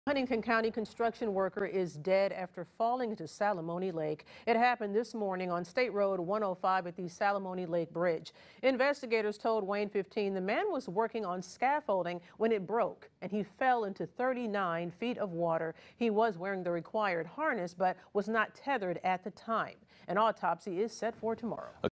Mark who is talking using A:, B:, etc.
A: Huntington County construction worker is dead after falling into Salamonie Lake. It happened this morning on State Road 105 at the Salamonie Lake Bridge. Investigators told Wayne 15 the man was working on scaffolding when it broke and he fell into 39 feet of water. He was wearing the required harness but was not tethered at the time. An autopsy is set for tomorrow.